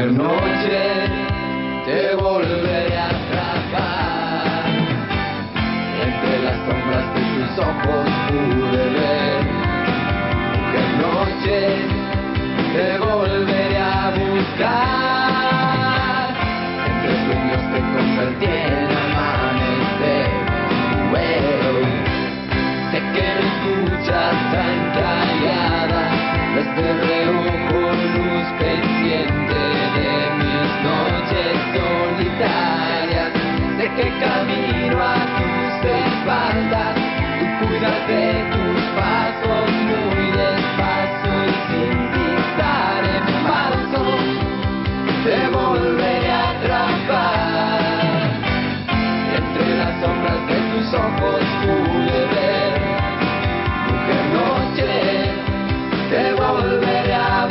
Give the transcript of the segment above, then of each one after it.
Mujer noche, te volveré a atrapar. Entre las sombras de tus ojos pude ver. Mujer noche, te volveré a buscar. Entre sueños te convertí en amanecer. Wow. Sé que me escuchas tan callada, desde reojo luz pendiente de mis noches solitarias. Sé que camino a tus espaldas, tú cuidas de tus pasos muy despacio y sin pisar en falso. Te volveré a atrapar. Entre las sombras de tus ojos pude ver. Mujer noche, te volveré a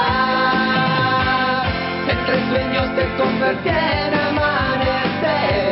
buscar. Entre sueños te convertí en amanecer.